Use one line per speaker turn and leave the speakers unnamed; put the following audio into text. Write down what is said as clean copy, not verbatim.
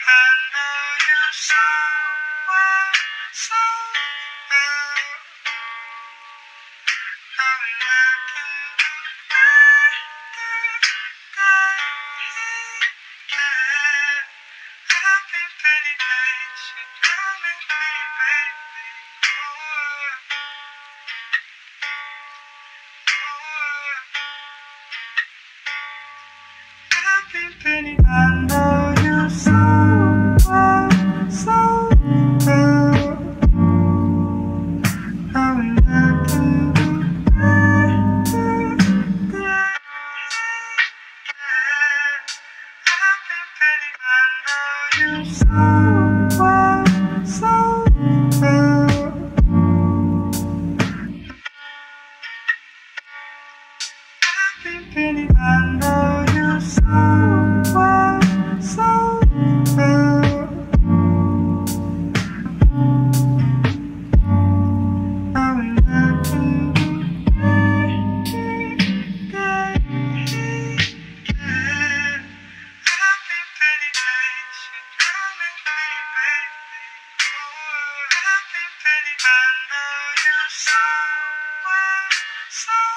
I know you so well, so well. Knowing I can do anything, yeah. I've been pretty patient, come and me, baby. I've been pretty, I know you so well, so well. Knowing I can do anything, yeah. I've been pretty, I know you so well, so well. I've been pretty, I know you so well, so well. Knowing I can do anything, yeah. I've been pretty patient, come and me, baby. I've been pretty, I know you so well, so